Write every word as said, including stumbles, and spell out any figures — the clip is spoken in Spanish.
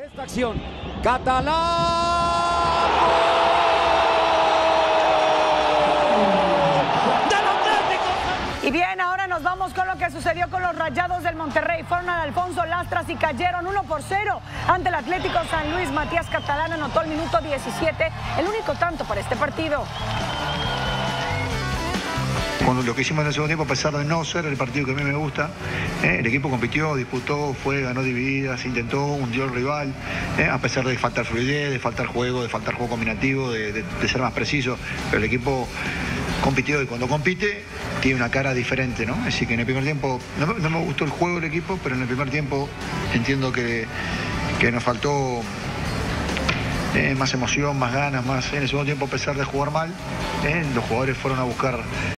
Esta acción, Catalán. Y bien, ahora nos vamos con lo que sucedió con los Rayados del Monterrey. Fueron al Alfonso Lastras y cayeron uno por cero ante el Atlético San Luis. Matías Catalán anotó el minuto diecisiete, el único tanto para este partido. Cuando lo que hicimos en el segundo tiempo, a pesar de no ser el partido que a mí me gusta, eh, el equipo compitió, disputó, fue, ganó divididas, intentó, hundió al rival, eh, a pesar de faltar fluidez, de faltar juego, de faltar juego combinativo, de, de, de ser más preciso, pero el equipo compitió y cuando compite tiene una cara diferente, ¿no? Así que en el primer tiempo, no, no me gustó el juego del equipo, pero en el primer tiempo entiendo que, que nos faltó eh, más emoción, más ganas, más. En el segundo tiempo, a pesar de jugar mal, eh, los jugadores fueron a buscar